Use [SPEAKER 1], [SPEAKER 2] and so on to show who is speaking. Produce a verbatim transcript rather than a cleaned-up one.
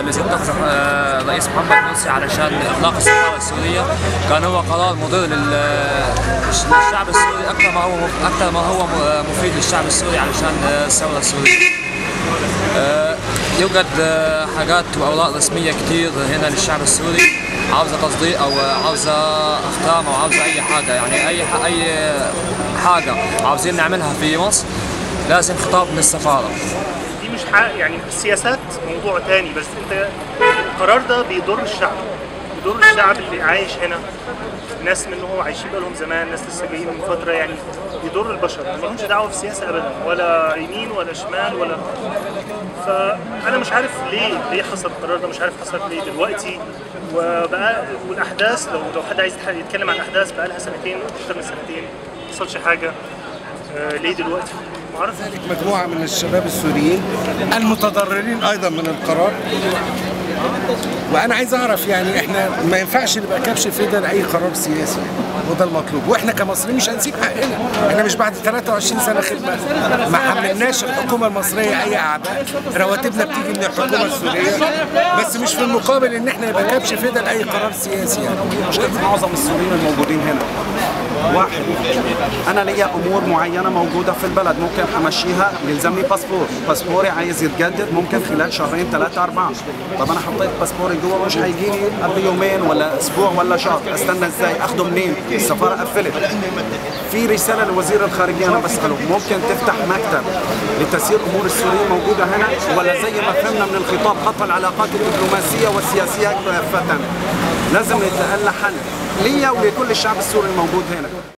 [SPEAKER 1] اللي صدق الرئيس محمد مرسي علشان اطلاق السفاره السوريه كان هو قرار مضر للشعب السوري اكثر ما هو اكثر ما هو مفيد للشعب السوري علشان الثوره السوريه. يوجد حاجات واوراق رسميه كثير هنا للشعب السوري عاوزه تصديق او عاوزه اختام او عاوزه اي حاجه، يعني اي اي حاجه عاوزين نعملها في مصر لازم خطاب من السفاره.
[SPEAKER 2] دي مش حق يعني السياسات موضوع تاني، بس انت القرار ده بيضر الشعب، بيضر الشعب اللي عايش هنا، ناس منهم عايشين بقالهم زمان، ناس لسه جايين من فتره، يعني بيضر البشر، ما لهمش دعوه بالسياسه ابدا، ولا يمين ولا شمال ولا. فانا مش عارف ليه ليه حصل القرار ده، مش عارف حصل ليه دلوقتي، وبقى والاحداث لو لو حد عايز يتكلم عن الاحداث بقى لها سنتين اكتر من سنتين ما حصلش حاجه. آه ليه دلوقتي؟ ما اعرفش.
[SPEAKER 3] مجموعه من الشباب السوريين المتضررين ايضا من القرار، وانا عايز اعرف يعني احنا ما ينفعش نبقى كبش فدا لاي قرار سياسي، وده المطلوب، واحنا كمصريين مش هنسيب حقنا. احنا مش بعد ثلاثة وعشرين سنه خدمه ما حملناش الحكومه المصريه اي اعباء، رواتبنا بتيجي من الحكومه السوريه، بس مش في المقابل ان احنا نبقى كبش فدا لاي قرار سياسي. يعني
[SPEAKER 4] مشكله معظم السوريين الموجودين هنا واحد، انا ليا امور معينه موجوده في البلد ممكن امشيها، يلزمني باسبور، باسبوري عايز يتجدد ممكن خلال شهرين ثلاثه اربعه. طب انا حطيت باسبوري جوه مش هيجيني قبل يومين ولا اسبوع ولا شهر، استنى ازاي؟ اخده منين؟ السفاره قفلت. في رساله لوزير الخارجيه انا بساله، ممكن تفتح مكتب لتسيير امور السوريين موجوده هنا، ولا زي ما فهمنا من الخطاب قطع العلاقات الدبلوماسيه والسياسيه كافه؟ لازم يتقال حل ليا ولكل الشعب السوري الموجود هنا.